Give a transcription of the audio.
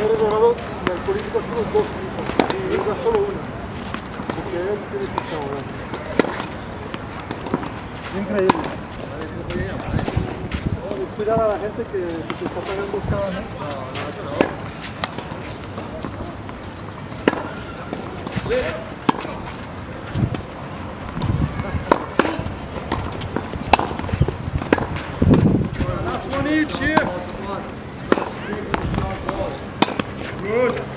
eres dorado, el político es unos 2 tipos, y es solo una. Porque él tiene que estar. Es increíble. Cuidar a la gente que se está pagando cada mes. Last one each here. Good.